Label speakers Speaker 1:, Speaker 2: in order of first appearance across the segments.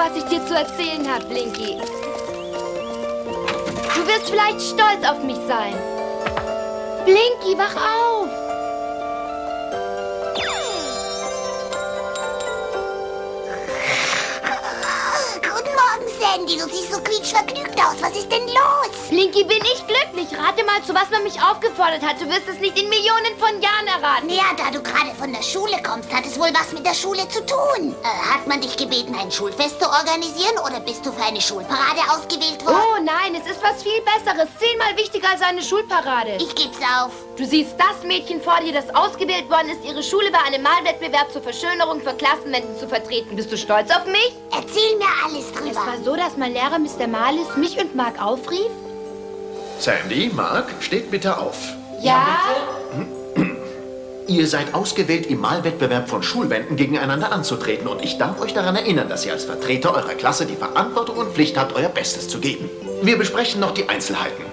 Speaker 1: was ich dir zu erzählen habe, Blinky. Du wirst vielleicht stolz auf mich sein. Blinky, wach auf!
Speaker 2: Guten Morgen, Sandy. Du siehst so quietschvergnügt aus. Was ist denn los?
Speaker 1: Blinky, bin ich glücklich. Rate mal, zu was man mich aufgefordert hat. Du wirst es nicht in Millionen von Jahren erraten.
Speaker 2: Ja, da du gerade von der Schule kommst, hat es wohl was mit der Schule zu tun. Hat man dich gebeten, ein Schulfest zu organisieren oder bist du für eine Schulparade ausgewählt worden?
Speaker 1: Oh nein, es ist was viel Besseres. 10-mal wichtiger als eine Schulparade.
Speaker 2: Ich geb's auf.
Speaker 1: Du siehst das Mädchen vor dir, das ausgewählt worden ist, ihre Schule bei einem Malwettbewerb zur Verschönerung von Klassenwänden zu vertreten. Bist du stolz auf mich?
Speaker 2: Erzähl mir alles drüber.
Speaker 1: Es war so, dass mein Lehrer Mr. Marlis mich und Mark aufrief.
Speaker 3: Sandy, Mark, steht bitte auf.
Speaker 1: Ja?
Speaker 3: Ihr seid ausgewählt, im Malwettbewerb von Schulwänden gegeneinander anzutreten. Und ich darf euch daran erinnern, dass ihr als Vertreter eurer Klasse die Verantwortung und Pflicht habt, euer Bestes zu geben. Wir besprechen noch die Einzelheiten.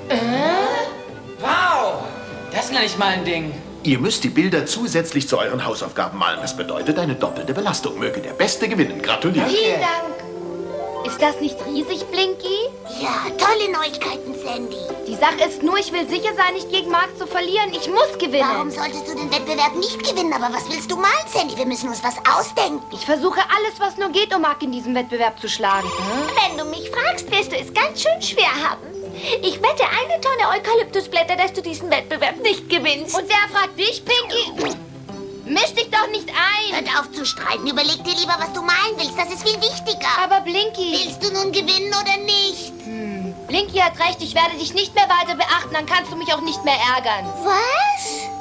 Speaker 4: Wow, das nenne ich mal ein Ding.
Speaker 3: Ihr müsst die Bilder zusätzlich zu euren Hausaufgaben malen. Das bedeutet eine doppelte Belastung. Möge der Beste gewinnen. Gratuliere.
Speaker 1: Vielen Dank. Ist das nicht riesig, Blinky?
Speaker 2: Ja, tolle Neuigkeiten, Sandy.
Speaker 1: Die Sache ist nur, ich will sicher sein, nicht gegen Mark zu verlieren. Ich muss gewinnen.
Speaker 2: Warum solltest du den Wettbewerb nicht gewinnen? Aber was willst du malen, Sandy? Wir müssen uns was ausdenken.
Speaker 1: Ich versuche alles, was nur geht, um Mark in diesem Wettbewerb zu schlagen.
Speaker 5: Wenn du mich fragst, wirst du es ganz schön schwer haben. Ich wette 1 Tonne Eukalyptusblätter, dass du diesen Wettbewerb nicht gewinnst.
Speaker 1: Und wer fragt dich, Pinky? Misch dich doch nicht ein.
Speaker 2: Hört auf zu streiten. Überleg dir lieber, was du malen willst. Das ist viel wichtiger.
Speaker 1: Aber Blinky...
Speaker 2: Willst du nun gewinnen oder nicht?
Speaker 1: Blinky hat recht, ich werde dich nicht mehr weiter beachten, dann kannst du mich auch nicht mehr ärgern.
Speaker 2: Was?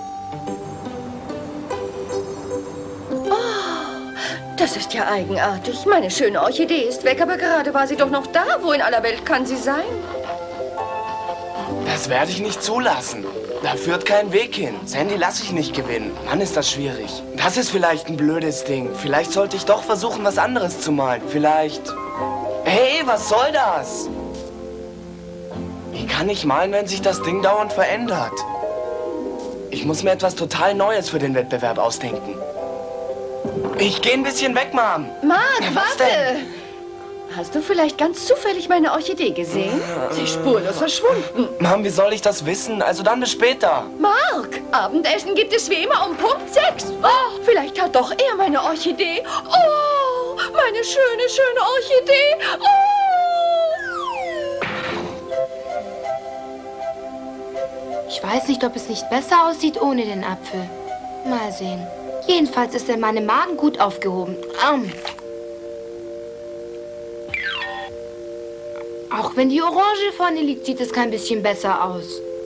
Speaker 6: Das ist ja eigenartig. Meine schöne Orchidee ist weg, aber gerade war sie doch noch da. Wo in aller Welt kann sie sein?
Speaker 4: Das werde ich nicht zulassen. Da führt kein Weg hin. Sandy lasse ich nicht gewinnen. Mann, ist das schwierig. Das ist vielleicht ein blödes Ding. Vielleicht sollte ich doch versuchen, was anderes zu malen. Vielleicht... Hey, was soll das? Ich kann nicht malen, wenn sich das Ding dauernd verändert. Ich muss mir etwas total Neues für den Wettbewerb ausdenken. Ich gehe ein bisschen weg, Mom.
Speaker 6: Mark,
Speaker 4: Was
Speaker 6: warte!
Speaker 4: denn?
Speaker 6: Hast du vielleicht ganz zufällig meine Orchidee gesehen? Sie ist spurlos verschwunden.
Speaker 4: Mom, wie soll ich das wissen? Also dann bis später.
Speaker 6: Mark, Abendessen gibt es wie immer um Punkt 6. Oh, vielleicht hat doch er meine Orchidee. Oh, meine schöne, schöne Orchidee. Oh!
Speaker 1: Ich weiß nicht, ob es nicht besser aussieht ohne den Apfel. Mal sehen. Jedenfalls ist er in meinem Magen gut aufgehoben. Auch wenn die Orange vorne liegt, sieht es kein bisschen besser aus.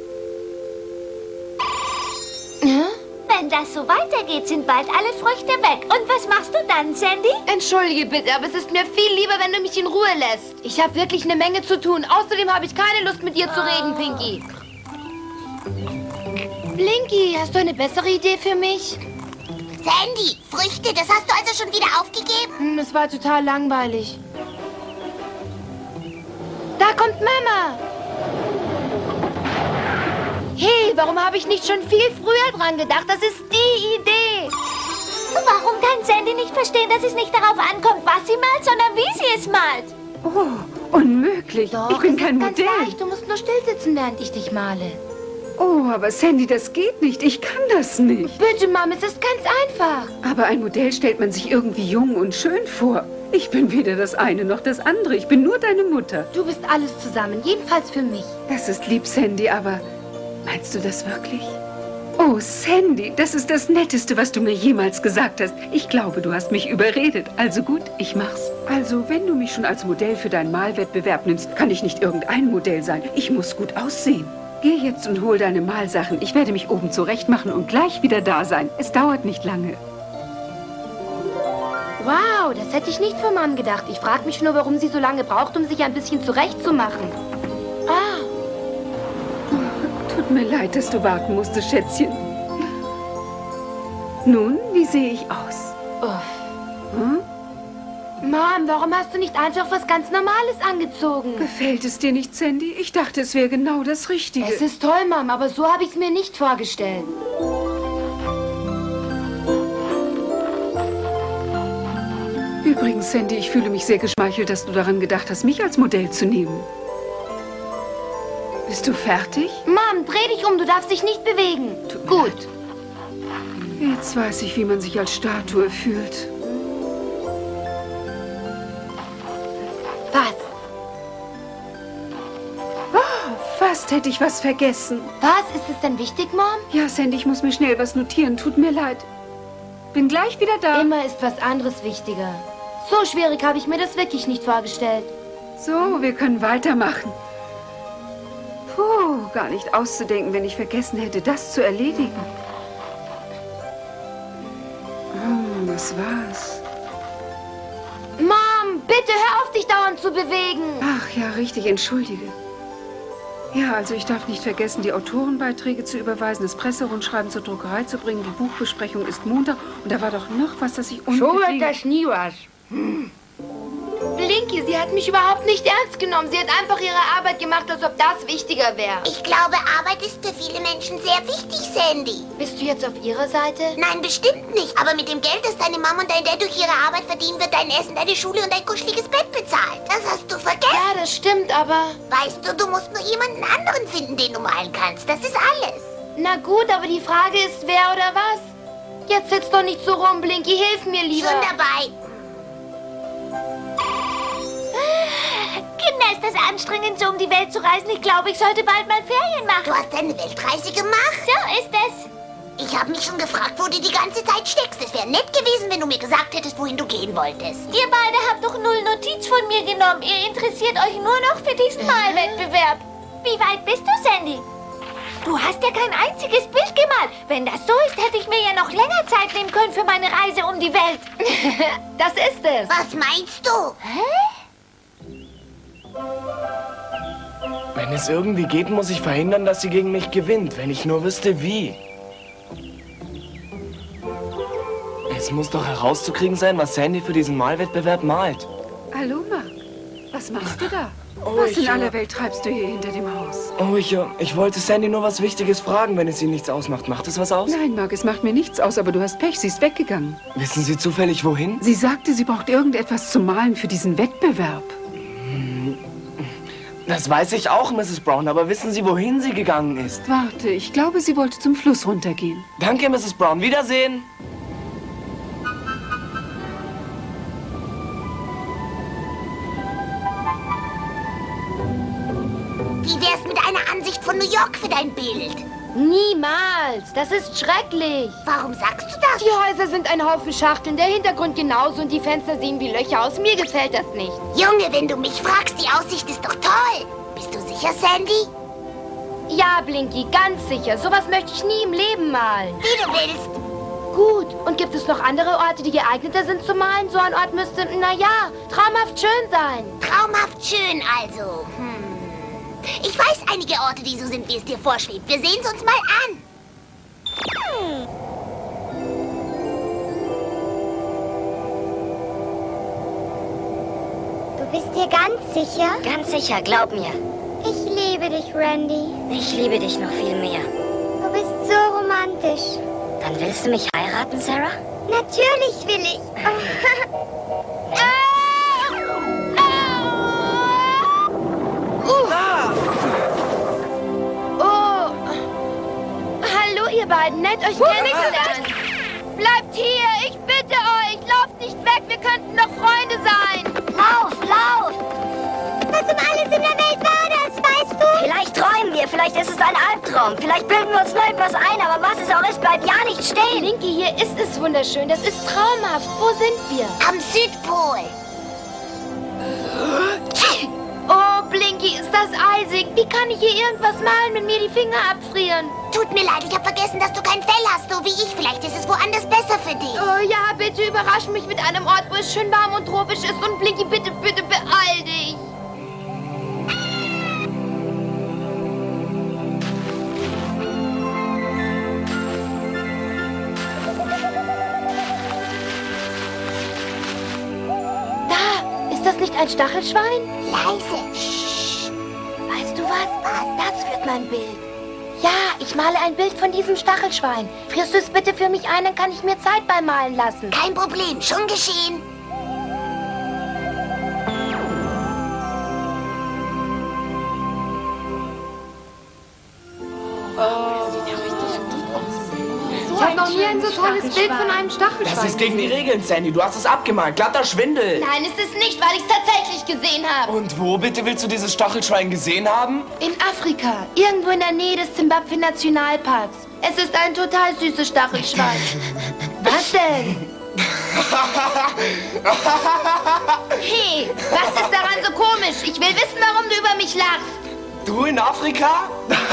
Speaker 5: Wenn das so weitergeht, sind bald alle Früchte weg. Und was machst du dann, Sandy?
Speaker 1: Entschuldige bitte, aber es ist mir viel lieber, wenn du mich in Ruhe lässt. Ich habe wirklich eine Menge zu tun. Außerdem habe ich keine Lust, mit dir zu reden, Pinky. Blinky, hast du eine bessere Idee für mich?
Speaker 2: Sandy, Früchte, das hast du also schon wieder aufgegeben?
Speaker 1: Es war total langweilig. Da kommt Mama. Hey, warum habe ich nicht schon viel früher dran gedacht? Das ist die Idee.
Speaker 5: Warum kann Sandy nicht verstehen, dass es nicht darauf ankommt, was sie malt, sondern wie sie es malt?
Speaker 7: Oh, unmöglich.
Speaker 1: Doch,
Speaker 7: ich bin
Speaker 1: es
Speaker 7: kein
Speaker 1: ist ganz
Speaker 7: Modell.
Speaker 1: leicht. Du musst nur still sitzen, während ich dich male.
Speaker 7: Oh, aber Sandy, das geht nicht. Ich kann das nicht.
Speaker 1: Bitte, Mom, es ist ganz einfach.
Speaker 7: Aber ein Modell stellt man sich irgendwie jung und schön vor. Ich bin weder das eine noch das andere. Ich bin nur deine Mutter.
Speaker 1: Du bist alles zusammen, jedenfalls für mich.
Speaker 7: Das ist lieb, Sandy, aber meinst du das wirklich? Oh, Sandy, das ist das Netteste, was du mir jemals gesagt hast. Ich glaube, du hast mich überredet. Also gut, ich mach's. Also, wenn du mich schon als Modell für deinen Malwettbewerb nimmst, kann ich nicht irgendein Modell sein. Ich muss gut aussehen. Geh jetzt und hol deine Malsachen. Ich werde mich oben zurechtmachen und gleich wieder da sein. Es dauert nicht lange.
Speaker 1: Wow, das hätte ich nicht von Mom gedacht. Ich frage mich nur, warum sie so lange braucht, um sich ein bisschen zurechtzumachen.
Speaker 7: Tut mir leid, dass du warten musstest, Schätzchen. Nun, wie sehe ich aus?
Speaker 1: Mom, warum hast du nicht einfach was ganz Normales angezogen?
Speaker 7: Gefällt es dir nicht, Sandy? Ich dachte, es wäre genau das Richtige.
Speaker 1: Es ist toll, Mom, aber so habe ich es mir nicht vorgestellt.
Speaker 7: Übrigens, Sandy, ich fühle mich sehr geschmeichelt, dass du daran gedacht hast, mich als Modell zu nehmen. Bist du fertig?
Speaker 1: Mom, dreh dich um, du darfst dich nicht bewegen. Gut.
Speaker 7: Jetzt weiß ich, wie man sich als Statue fühlt.
Speaker 1: Was?
Speaker 7: Fast hätte ich was vergessen.
Speaker 1: Was? Ist es denn wichtig, Mom?
Speaker 7: Ja, Sandy, ich muss mir schnell was notieren. Tut mir leid. Bin gleich wieder da.
Speaker 1: Immer ist was anderes wichtiger. So schwierig habe ich mir das wirklich nicht vorgestellt.
Speaker 7: So, wir können weitermachen. Puh, gar nicht auszudenken, wenn ich vergessen hätte, das zu erledigen. Was war's?
Speaker 1: Mom, bitte hör auf, dich dauernd zu bewegen.
Speaker 7: Ach ja, richtig, entschuldige. Ja, also ich darf nicht vergessen, die Autorenbeiträge zu überweisen, das Presserundschreiben zur Druckerei zu bringen, die Buchbesprechung ist Montag und da war doch noch was, das ich
Speaker 8: So
Speaker 7: unbedingt...
Speaker 8: wird das nie was.
Speaker 1: Blinky, sie hat mich überhaupt nicht ernst genommen. Sie hat einfach ihre Arbeit gemacht, als ob das wichtiger wäre.
Speaker 2: Ich glaube, Arbeit ist für viele Menschen sehr wichtig, Sandy.
Speaker 1: Bist du jetzt auf ihrer Seite?
Speaker 2: Nein, bestimmt nicht. Aber mit dem Geld, das deine Mama und dein Dad durch ihre Arbeit verdienen, wird dein Essen, deine Schule und dein kuscheliges Bett bezahlt. Das hast du vergessen.
Speaker 1: Ja, das stimmt, aber...
Speaker 2: Weißt du, du musst nur jemanden anderen finden, den du malen kannst. Das ist alles.
Speaker 1: Na gut, aber die Frage ist, wer oder was? Jetzt sitz doch nicht so rum, Blinky. Hilf mir lieber.
Speaker 2: Schon dabei.
Speaker 5: Kinder, ist das anstrengend, so um die Welt zu reisen? Ich glaube, ich sollte bald mal Ferien machen.
Speaker 2: Du hast eine Weltreise gemacht?
Speaker 5: So ist es.
Speaker 2: Ich habe mich schon gefragt, wo du die ganze Zeit steckst. Es wäre nett gewesen, wenn du mir gesagt hättest, wohin du gehen wolltest.
Speaker 5: Ihr beide habt doch null Notiz von mir genommen. Ihr interessiert euch nur noch für diesen Malwettbewerb. Wie weit bist du, Sandy? Du hast ja kein einziges Bild gemalt. Wenn das so ist, hätte ich mir ja noch länger Zeit nehmen können für meine Reise um die Welt.
Speaker 1: Das ist es.
Speaker 2: Was meinst du?
Speaker 4: Wenn es irgendwie geht, muss ich verhindern, dass sie gegen mich gewinnt. Wenn ich nur wüsste, wie. Es muss doch herauszukriegen sein, was Sandy für diesen Malwettbewerb malt.
Speaker 7: Hallo, Mark. Was machst du da?
Speaker 4: Oh,
Speaker 7: Was in aller Welt treibst du hier hinter dem Haus?
Speaker 4: Oh, ich wollte Sandy nur was Wichtiges fragen, wenn es Ihnen nichts ausmacht. Macht es was aus?
Speaker 7: Nein, Mark, es macht mir nichts aus, aber du hast Pech. Sie ist weggegangen.
Speaker 4: Wissen Sie zufällig, wohin?
Speaker 7: Sie sagte, sie braucht irgendetwas zum Malen für diesen Wettbewerb.
Speaker 4: Das weiß ich auch, Mrs. Brown, aber wissen Sie, wohin sie gegangen ist?
Speaker 7: Warte, ich glaube, sie wollte zum Fluss runtergehen.
Speaker 4: Danke, Mrs. Brown. Wiedersehen.
Speaker 2: Wie wär's mit einer Ansicht von New York für dein Bild?
Speaker 1: Niemals. Das ist schrecklich.
Speaker 2: Warum sagst du das?
Speaker 1: Die Häuser sind ein Haufen Schachteln, der Hintergrund genauso und die Fenster sehen wie Löcher aus. Mir gefällt das nicht.
Speaker 2: Junge, wenn du mich fragst, die Aussicht ist doch toll. Bist du sicher, Sandy?
Speaker 1: Ja, Blinky, ganz sicher. Sowas möchte ich nie im Leben malen.
Speaker 2: Wie du willst.
Speaker 1: Gut. Und gibt es noch andere Orte, die geeigneter sind zu malen? So ein Ort müsste, naja, traumhaft schön sein.
Speaker 2: Traumhaft schön also. Ich weiß einige Orte, die so sind, wie es dir vorschwebt. Wir sehen es uns mal an.
Speaker 9: Du bist dir ganz sicher?
Speaker 10: Ganz sicher, glaub mir.
Speaker 9: Ich liebe dich, Randy.
Speaker 10: Ich liebe dich noch viel mehr.
Speaker 9: Du bist so romantisch.
Speaker 10: Dann willst du mich heiraten, Sarah?
Speaker 9: Natürlich will ich.
Speaker 1: Oh. Hallo, ihr beiden. Nett, euch kennengelernt. Bleibt hier. Ich bitte euch. Lauft nicht weg. Wir könnten noch Freunde sein.
Speaker 10: Lauf, lauf!
Speaker 9: Was um alles in der Welt war das, weißt du?
Speaker 10: Vielleicht träumen wir, vielleicht ist es ein Albtraum. Vielleicht bilden wir uns nur etwas ein, aber was es auch ist, bleibt ja nicht stehen.
Speaker 1: Blinky, hier ist es wunderschön. Das ist traumhaft. Wo sind wir?
Speaker 2: Am Südpol.
Speaker 1: Oh, Blinky, ist das eisig. Wie kann ich hier irgendwas malen, wenn mir die Finger abfrieren?
Speaker 2: Tut mir leid, ich habe vergessen, dass du kein Fell hast, so wie ich. Vielleicht ist es woanders besser für dich.
Speaker 1: Oh ja, bitte überrasch mich mit einem Ort, wo es schön warm und tropisch ist. Und Blinky, bitte, bitte beeil dich. Da, ist das nicht ein Stachelschwein?
Speaker 2: Leise.
Speaker 1: Weißt du was? Das wird mein Bild. Ja, ich male ein Bild von diesem Stachelschwein. Frierst du es bitte für mich ein, dann kann ich mir Zeit beim Malen lassen.
Speaker 2: Kein Problem, schon geschehen.
Speaker 1: ein so tolles Bild von einem Stachelschwein.
Speaker 4: Das ist gegen die Regeln, Sandy. Du hast es abgemalt. Glatter Schwindel.
Speaker 1: Nein, ist es nicht, weil ich es tatsächlich gesehen habe.
Speaker 4: Und wo bitte willst du dieses Stachelschwein gesehen haben?
Speaker 1: In Afrika, irgendwo in der Nähe des Zimbabwe-Nationalparks. Es ist ein total süßes Stachelschwein. Was denn? Hey, was ist daran so komisch? Ich will wissen, warum du über mich lachst.
Speaker 4: Du in Afrika?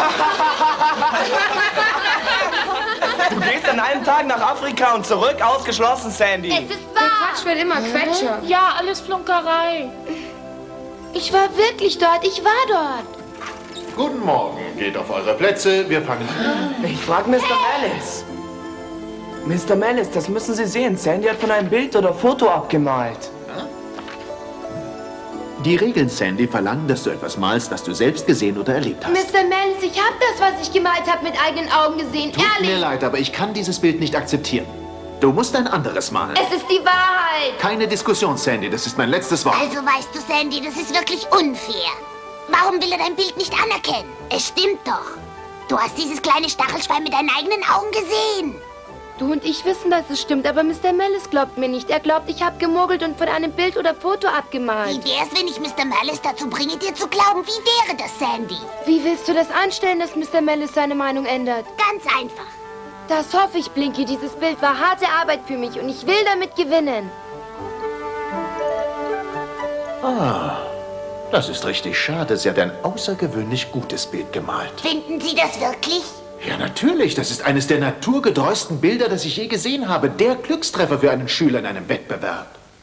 Speaker 4: Du gehst an einem Tag nach Afrika und zurück, ausgeschlossen, Sandy.
Speaker 1: Es ist wahr.
Speaker 6: Quatsch wird immer Quetscher.
Speaker 5: Ja, alles Flunkerei.
Speaker 1: Ich war wirklich dort, ich war dort.
Speaker 3: Guten Morgen, geht auf eure Plätze, wir fangen an.
Speaker 4: Ich frag Mr. Malice. Mr. Malice, das müssen Sie sehen. Sandy hat von einem Bild oder Foto abgemalt.
Speaker 3: Die Regeln, Sandy, verlangen, dass du etwas malst, das du selbst gesehen oder erlebt hast.
Speaker 1: Mr. Malice, ich habe das, was ich gemalt habe, mit eigenen Augen gesehen.
Speaker 3: Tut
Speaker 1: Ehrlich.
Speaker 3: mir leid, aber ich kann dieses Bild nicht akzeptieren. Du musst ein anderes malen.
Speaker 1: Es ist die Wahrheit.
Speaker 3: Keine Diskussion, Sandy, das ist mein letztes Wort.
Speaker 2: Also weißt du, Sandy, das ist wirklich unfair. Warum will er dein Bild nicht anerkennen? Es stimmt doch. Du hast dieses kleine Stachelschwein mit deinen eigenen Augen gesehen.
Speaker 1: Du und ich wissen, dass es stimmt, aber Mr. Malice glaubt mir nicht. Er glaubt, ich habe gemogelt und von einem Bild oder Foto abgemalt.
Speaker 2: Wie wär's, wenn ich Mr. Malice dazu bringe, dir zu glauben? Wie wäre das, Sandy?
Speaker 1: Wie willst du das anstellen, dass Mr. Malice seine Meinung ändert?
Speaker 2: Ganz einfach.
Speaker 1: Das hoffe ich, Blinky. Dieses Bild war harte Arbeit für mich und ich will damit gewinnen.
Speaker 3: Das ist richtig schade. Sie hat ein außergewöhnlich gutes Bild gemalt.
Speaker 2: Finden Sie das wirklich?
Speaker 3: Ja, natürlich. Das ist eines der naturgetreuesten Bilder, das ich je gesehen habe. Der Glückstreffer für einen Schüler in einem Wettbewerb.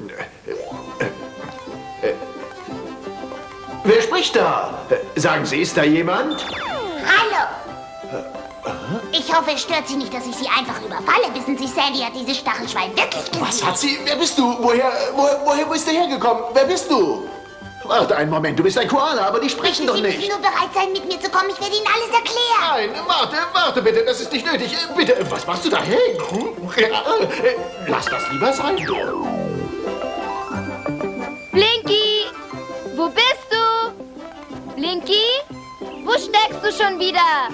Speaker 3: Wer spricht da? Sagen Sie, ist da jemand?
Speaker 2: Hallo. Ich hoffe, es stört Sie nicht, dass ich Sie einfach überfalle. Wissen Sie, Sandy hat dieses Stachelschwein wirklich gesehen.
Speaker 3: Was hat sie? Wer bist du? Woher bist du hergekommen? Wer bist du? Warte einen Moment, du bist ein Koala, aber die sprechen doch
Speaker 2: Sie
Speaker 3: nicht.
Speaker 2: müssen nur bereit sein, mit mir zu kommen. Ich werde Ihnen alles erklären.
Speaker 3: Nein, warte bitte, das ist nicht nötig. Bitte, was machst du da hin? Lass das lieber sein.
Speaker 1: Blinky! Wo bist du? Blinky? Wo steckst du schon wieder?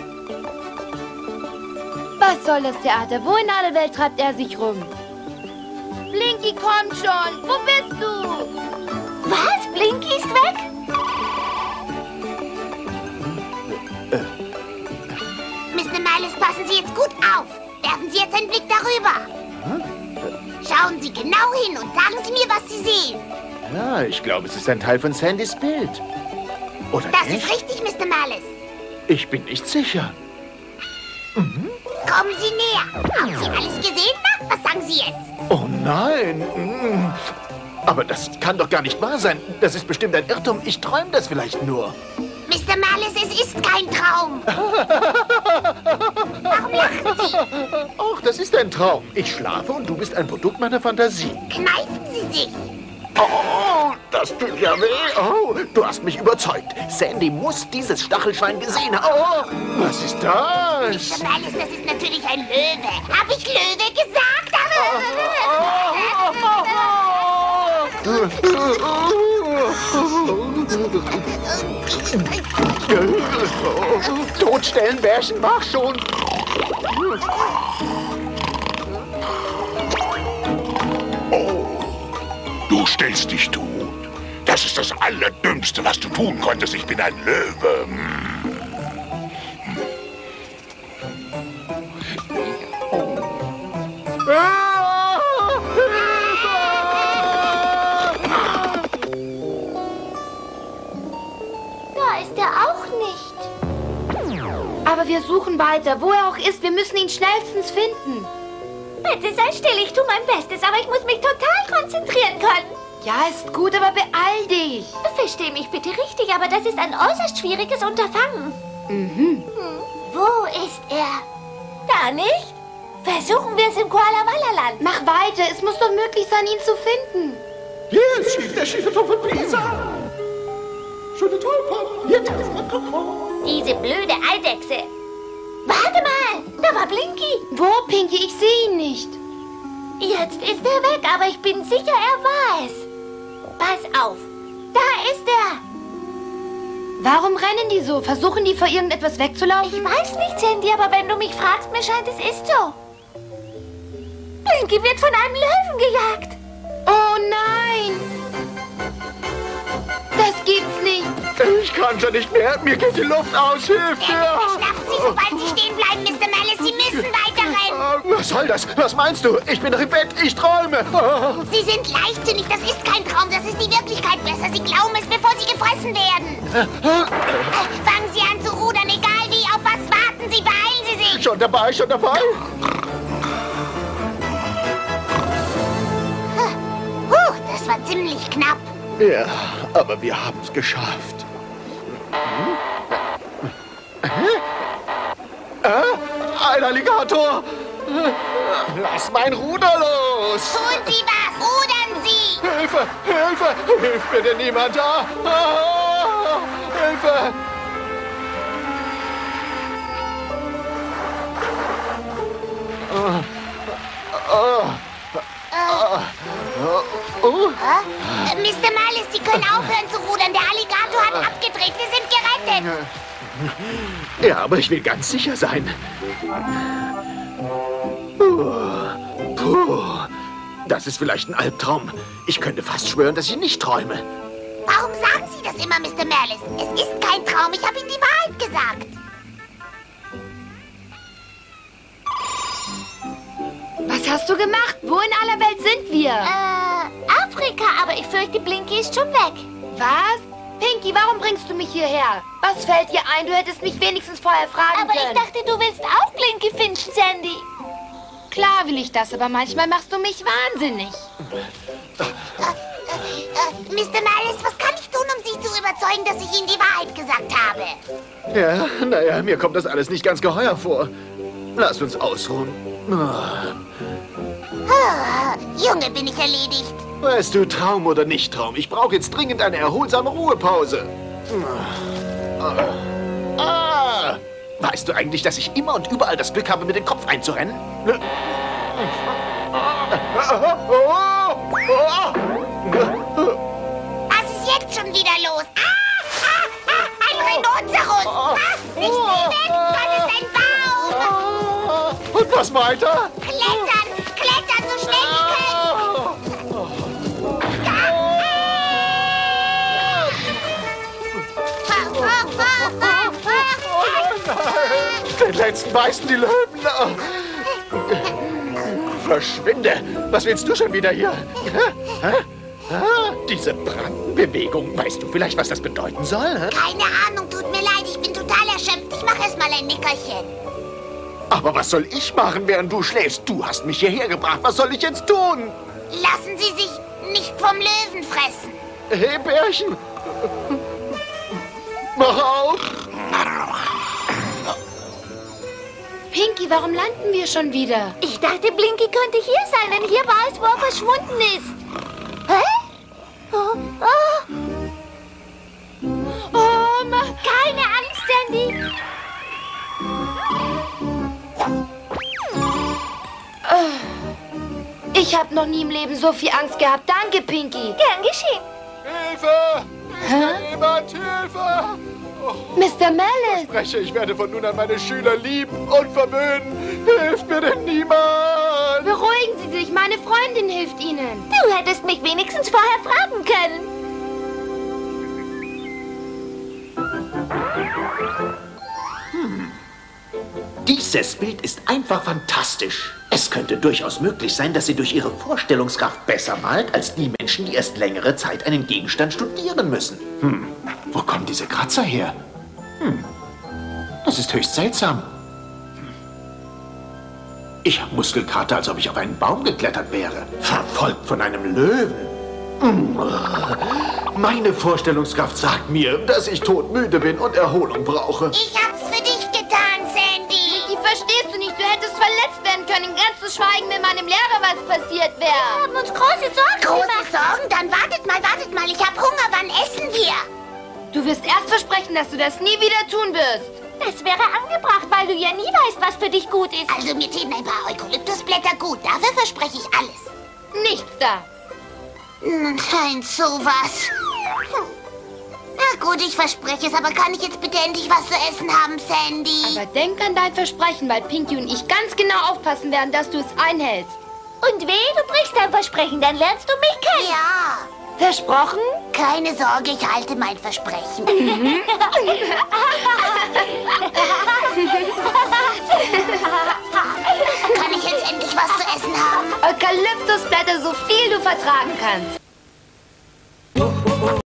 Speaker 1: Was soll das Theater? Wo in aller Welt treibt er sich rum? Blinky, komm schon! Wo bist du?
Speaker 5: Was? Blinky ist weg?
Speaker 2: Mr. Malice, passen Sie jetzt gut auf. Werfen Sie jetzt einen Blick darüber. Schauen Sie genau hin und sagen Sie mir, was Sie sehen.
Speaker 3: Ja, ich glaube, es ist ein Teil von Sandys Bild. Oder
Speaker 2: Das
Speaker 3: nicht?
Speaker 2: ist richtig, Mr. Malice.
Speaker 3: Ich bin nicht sicher.
Speaker 2: Kommen Sie näher. Haben Sie alles gesehen? Na, was sagen Sie jetzt?
Speaker 3: Oh nein. Aber das kann doch gar nicht wahr sein. Das ist bestimmt ein Irrtum. Ich träume das vielleicht nur.
Speaker 2: Mr. Malice, es ist kein Traum. Warum lachen Sie?
Speaker 3: Ach, das ist ein Traum. Ich schlafe und du bist ein Produkt meiner Fantasie.
Speaker 2: Kneifen Sie sich.
Speaker 3: Oh, das tut ja weh. Oh, du hast mich überzeugt. Sandy muss dieses Stachelschwein gesehen haben. Oh, was ist das?
Speaker 2: Mr. Malice, das ist natürlich ein Löwe. Hab ich Löwe gesagt?
Speaker 3: Totstellen, Bärchen, mach schon.
Speaker 8: Du stellst dich tot. Das ist das Allerdümmste, was du tun konntest. Ich bin ein Löwe.
Speaker 5: Da ist er auch nicht.
Speaker 1: Aber wir suchen weiter. Wo er auch ist, wir müssen ihn schnellstens finden.
Speaker 5: Bitte sei still, ich tue mein Bestes, aber ich muss mich total konzentrieren können.
Speaker 1: Ja, ist gut, aber beeil dich.
Speaker 5: Versteh mich bitte richtig, aber das ist ein äußerst schwieriges Unterfangen.
Speaker 2: Wo ist er?
Speaker 5: Da nicht? Versuchen wir es im Koala-Walla-Land.
Speaker 1: Mach weiter. Es muss doch möglich sein, ihn zu finden.
Speaker 3: Hier ist der schiefe Topf von Pisa. Schöne Tollpop. Hier,
Speaker 5: Diese blöde Eidechse. Warte mal, da war Blinky.
Speaker 1: Wo, Pinky? Ich sehe ihn nicht.
Speaker 5: Jetzt ist er weg, aber ich bin sicher, er war es. Pass auf, da ist er.
Speaker 1: Warum rennen die so? Versuchen die vor irgendetwas wegzulaufen?
Speaker 5: Ich weiß nicht, Sandy, aber wenn du mich fragst, mir scheint, es ist so. Blinky wird von einem Löwen gejagt.
Speaker 1: Oh nein! Das gibt's nicht.
Speaker 3: Ich kann schon nicht mehr. Mir geht die Luft aus. Hilf mir!
Speaker 2: Schlafen Sie, sobald Sie stehen bleiben, Mr. Malice. Sie müssen weiterrennen.
Speaker 3: Was soll das? Was meinst du? Ich bin doch im Bett. Ich träume.
Speaker 2: Sie sind leichtsinnig. Das ist kein Traum. Das ist die Wirklichkeit. Besser, Sie glauben es, bevor Sie gefressen werden. Fangen Sie an zu rudern. Egal wie. Auf was warten Sie? Beeilen Sie sich.
Speaker 3: Schon dabei, schon dabei.
Speaker 2: Das war ziemlich knapp.
Speaker 3: Ja, aber wir haben es geschafft. Ein Alligator! Lass mein Ruder los!
Speaker 2: Tun Sie was! Rudern Sie!
Speaker 3: Hilfe! Hilfe! Hilft mir denn niemand da? Hilfe!
Speaker 2: Mr. Malice, Sie können aufhören zu rudern. Der Alligator hat abgedreht. Wir sind gerettet.
Speaker 3: Ja, aber ich will ganz sicher sein. Puh. Das ist vielleicht ein Albtraum. Ich könnte fast schwören, dass ich nicht träume.
Speaker 2: Warum sagen Sie das immer, Mr. Malice? Es ist kein Traum. Ich habe Ihnen die Wahrheit gesagt.
Speaker 1: Was hast du gemacht? Wo in aller Welt sind wir?
Speaker 5: Afrika, aber ich fürchte, Blinky ist schon weg.
Speaker 1: Was? Pinky, warum bringst du mich hierher? Was fällt dir ein? Du hättest mich wenigstens vorher fragen
Speaker 5: Aber
Speaker 1: können.
Speaker 5: ich dachte, du willst auch Blinky finden, Sandy.
Speaker 1: Klar will ich das, aber manchmal machst du mich wahnsinnig.
Speaker 2: Mr. Malice, was kann ich tun, um Sie zu überzeugen, dass ich Ihnen die Wahrheit gesagt habe?
Speaker 3: Ja, naja, mir kommt das alles nicht ganz geheuer vor. Lass uns ausruhen.
Speaker 2: Junge, bin ich erledigt.
Speaker 3: Weißt du, Traum oder nicht Traum, ich brauche jetzt dringend eine erholsame Ruhepause. Weißt du eigentlich, dass ich immer und überall das Glück habe, mit dem Kopf einzurennen?
Speaker 2: Was ist jetzt schon wieder los? Ein Rhinoceros! Nicht weg! Das ist ein Baum!
Speaker 3: Und was weiter?
Speaker 2: Klettern! Klettern, so schnell wie
Speaker 3: Den letzten beißen die Löwen. Verschwinde! Was willst du schon wieder hier? Diese Brandbewegung. Weißt du vielleicht, was das bedeuten soll?
Speaker 2: Keine Ahnung, tut mir leid, ich bin total erschöpft. Ich mache erst mal ein Nickerchen.
Speaker 3: Aber was soll ich machen, während du schläfst? Du hast mich hierher gebracht. Was soll ich jetzt tun?
Speaker 2: Lassen Sie sich nicht vom Löwen fressen.
Speaker 3: Hey, Bärchen! Mach auf!
Speaker 1: Pinky, warum landen wir schon wieder?
Speaker 5: Ich dachte, Blinky könnte hier sein, denn hier war es, wo er verschwunden ist. Hä? Oh, keine Angst, Sandy.
Speaker 1: Ich habe noch nie im Leben so viel Angst gehabt. Danke, Pinky.
Speaker 5: Gern geschehen.
Speaker 3: Hilfe! Ist da jemand? Hilfe!
Speaker 1: Mr. Malice!
Speaker 3: Ich verspreche, ich werde von nun an meine Schüler lieben und verwöhnen. Hilft mir denn niemand?
Speaker 1: Beruhigen Sie sich, meine Freundin hilft Ihnen.
Speaker 5: Du hättest mich wenigstens vorher fragen können.
Speaker 3: Dieses Bild ist einfach fantastisch. Es könnte durchaus möglich sein, dass sie durch ihre Vorstellungskraft besser malt, als die Menschen, die erst längere Zeit einen Gegenstand studieren müssen. Wo kommen diese Kratzer her? Das ist höchst seltsam. Ich habe Muskelkater, als ob ich auf einen Baum geklettert wäre. Verfolgt von einem Löwen. Meine Vorstellungskraft sagt mir, dass ich todmüde bin und Erholung brauche.
Speaker 2: Ich hab's für dich getan, Sandy.
Speaker 1: Die verstehst du nicht. Du hättest verletzt werden können. Ganz zu schweigen, wenn meinem Lehrer was passiert wäre.
Speaker 5: Wir haben uns große Sorgen
Speaker 2: Große
Speaker 5: gemacht.
Speaker 2: Sorgen? Dann wartet mal. Ich hab Hunger. Wann essen wir?
Speaker 1: Du wirst erst versprechen, dass du das nie wieder tun wirst.
Speaker 5: Das wäre angebracht, weil du ja nie weißt, was für dich gut ist.
Speaker 2: Also mir täten ein paar Eukalyptusblätter gut. Dafür verspreche ich alles.
Speaker 1: Nichts da.
Speaker 2: Kein sowas. Na gut, ich verspreche es, aber kann ich jetzt bitte endlich was zu essen haben, Sandy?
Speaker 1: Aber denk an dein Versprechen, weil Pinky und ich ganz genau aufpassen werden, dass du es einhältst.
Speaker 5: Und wehe, du brichst dein Versprechen, dann lernst du mich kennen.
Speaker 2: Ja.
Speaker 1: Versprochen?
Speaker 2: Keine Sorge, ich halte mein Versprechen. Kann ich jetzt endlich was zu essen haben?
Speaker 1: Eukalyptusblätter, so viel du vertragen kannst.